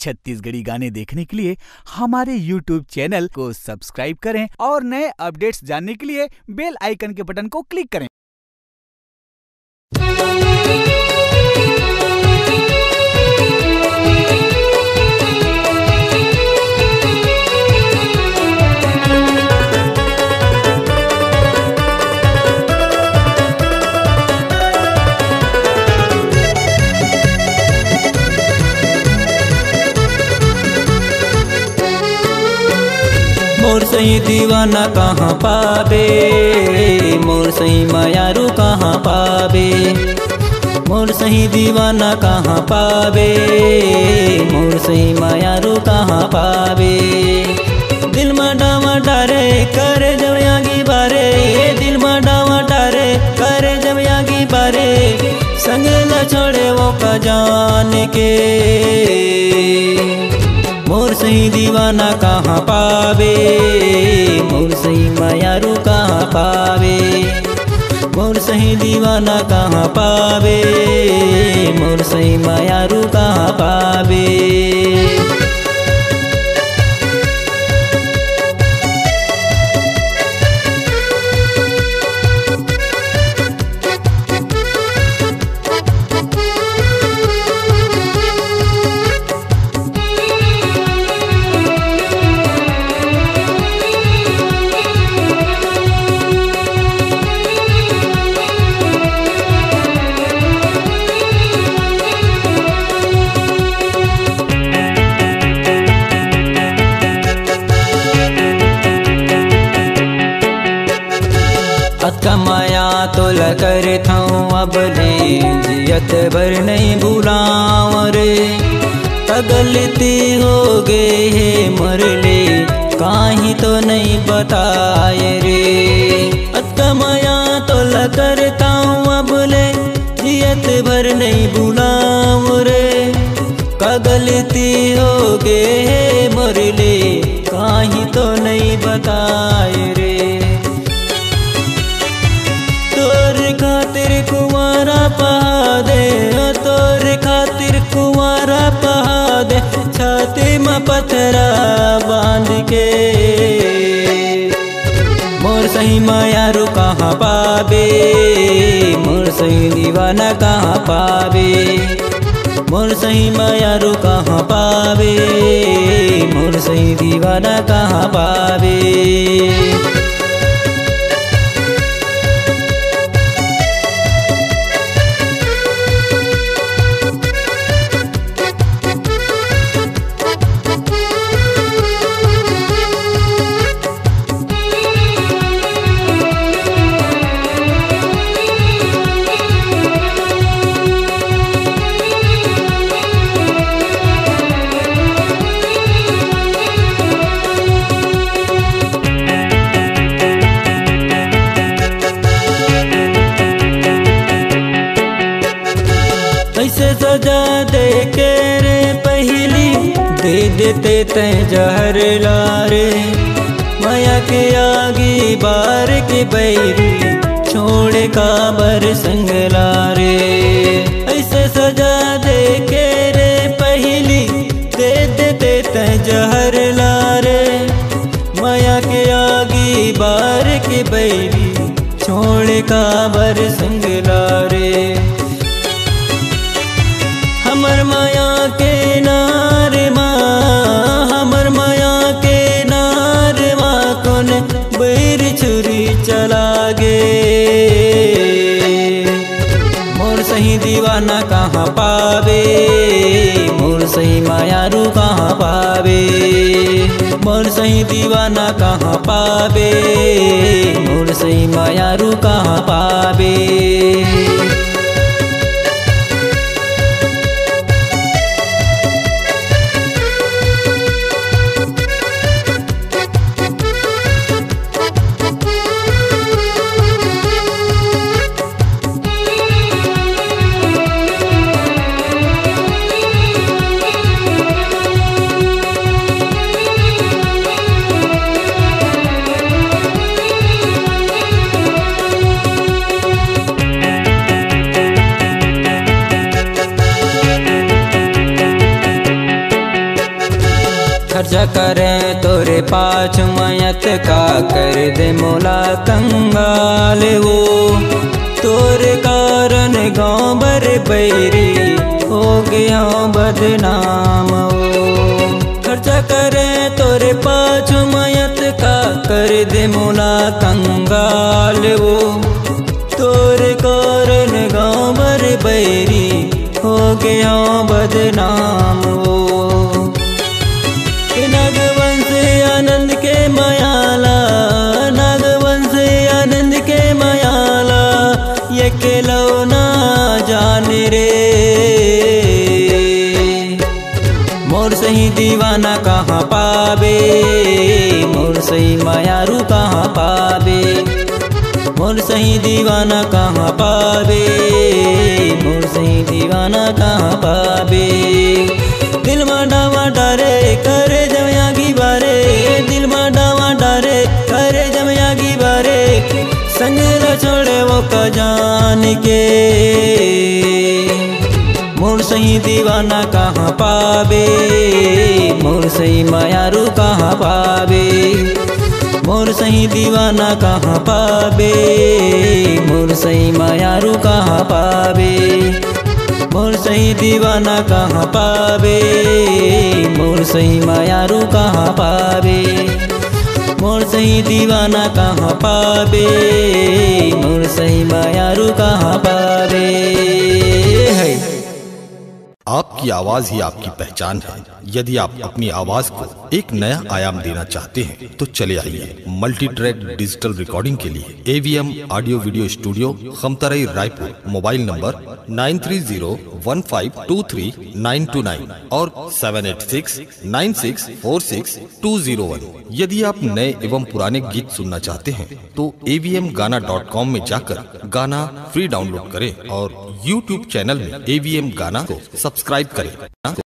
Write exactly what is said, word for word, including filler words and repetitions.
छत्तीसगढ़ी गाने देखने के लिए हमारे यूट्यूब चैनल को सब्सक्राइब करें और नए अपडेट्स जानने के लिए बेल आइकन के बटन को क्लिक करें। मोर सही दीवाना कहाँ पाबे, मोर सही मायारू कहाँ पाबे, मोर सही दीवाना कहाँ पाबे, मोर सही मायारू कहाँ पाबे। दिल में डावा डारे करे जब यागी बारे, दिल में डावा डारे करे जब यागी बारे, संग न छोड़े वो का जान के। मोर सही दीवाना कहाँ पावे, मोर सही मायारू कहाँ पावे, मोर सही दीवाना कहाँ पावे, मोर सही मायारू कहाँ पावे। कमाया तो लकर थाऊं अब ले जियत भर नहीं भूलाव रे, गलती हो गए है मर ले काहीं तो नहीं बताए रे। कमाया तो लकर थाऊं अब ले जियत भर नहीं भूलाव रे, गलती हो गए है मर ले काहीं तो नहीं बताए रे। खातिर कुंवारा पहा दे, तोर खातिर कुंवारा पहा दे, छाती में पत्थरा बांध के। मोर सही मायारू कहाँ पावे, मोर सही दीवाना कहाँ पावे, मोर सही मायारू कहाँ पावे, मोर सही दीवाना कहाँ पावे। ऐसे सजा दे के रे पहली दे देते तय जहर लारे, माया के आगे बार के बैरी छोड़े काबर संग लारे। ऐसे सजा दे के रे पहली दे देते तय जहर लारे, माया के आगे बार के बैरी छोड़े काबर संग लारे। हमर माया के नार माँ, हमर माया के नार माँ कौन बैर छुरी चला गे। मोर सही दीवाना कहाँ पावे, मोर सही मायारू कहाँ पावे, मोर सही दीवाना कहाँ पावे, मोर सही मायारू कहाँ पावे। खर्चा करे तोरे पाछ मयत का कर दे मोला कंगाल वो। तोरे कारण गाँव भर बैरी हो गया बदनाम वो। खर्चा करे तोरे पाछ मयत का कर दे मोला कंगाल वो। तोरे कारण गाँव भर बैरी हो गया बदनाम वो। नागवंश आनंद के मयाला, नागवंश आनंद के मयाला, ये खिलौना जाने रे। मोर सही दीवाना कहाँ पावे, मोर सही मायारू कहाँ पावे। मोर सही दीवाना कहाँ पावे, मोर सही दीवाना कहाँ पावे। दिल में डावा डारे करे जमयागी बारे, दिल में डावा डारे करे जमयागी बारे। संग न छोड़े वो का जान के, मोर सही दीवाना कहाँ पावे, मोर सही मायारू कहाँ पावे। मोर सही दीवाना कहाँ पावे, मोर सही मायारू कहाँ पावे। मोर सही दीवाना कहाँ पावे, मोर सही मायारू कहाँ पावे। मोर सही दीवाना कहाँ पावे, मोर सही मायारू कहाँ पावे। आपकी आवाज ही आपकी पहचान है। यदि आप अपनी आवाज को एक नया आयाम देना चाहते हैं तो चले आइए मल्टी ट्रैक डिजिटल रिकॉर्डिंग के लिए AVM audio video studio Khamtarai Raipur. Mobile number nine three zero one five two three nine two nine और seven eight six nine six four six two zero one. यदि आप नए एवं पुराने गीत सुनना चाहते हैं तो एवीएम गाना डॉट कॉम में जाकर गाना फ्री डाउनलोड करें और यूट्यूब चैनल में एवीएम गाना को सब्सक्राइब करें।